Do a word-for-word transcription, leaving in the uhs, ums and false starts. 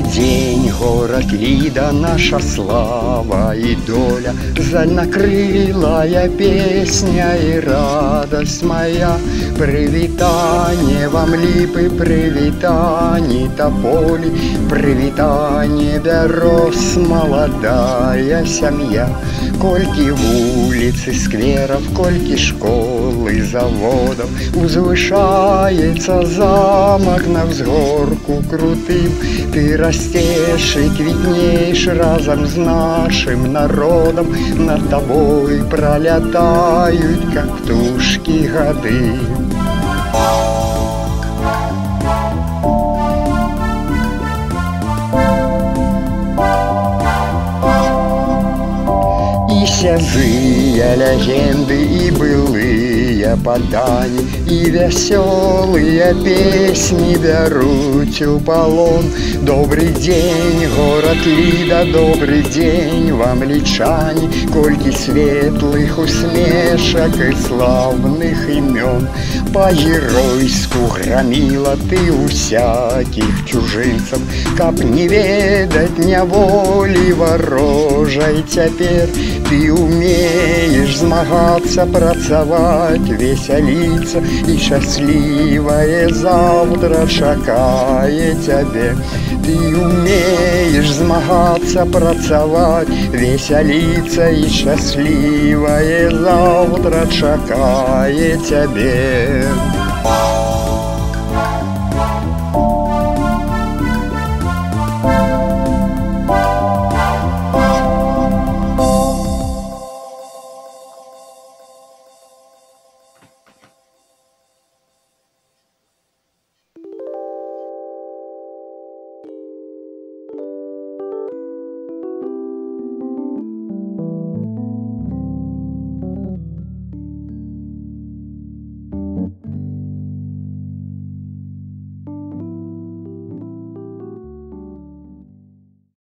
день, город Лида, наша слава и доля, зальнокрылая песня и радость моя. Привитание вам липы, привитание тополи, привитание бярос, молодая семья. Кольки улицы, скверов, кольки школы, заводов, узвышается замок на взгорку крутым. Ты растешь и квитнеешь разом с нашим народом, над тобой пролетают, как птушки, годы. И связые легенды, и былые подания, и веселые песни берут у полон. Добрый день, город Лида, добрый день вам, личане, кольки светлых усмешек и славных имен. По-геройску громила ты у всяких чужинцев, каб не ведать неволи ворожай теперь. Ты умеешь змагаться, працаваць, весялиться, и счастливое завтра чакае тебе. Ты умеешь змагаться, працаваць, весялиться, и счастливое завтра чакае тебе.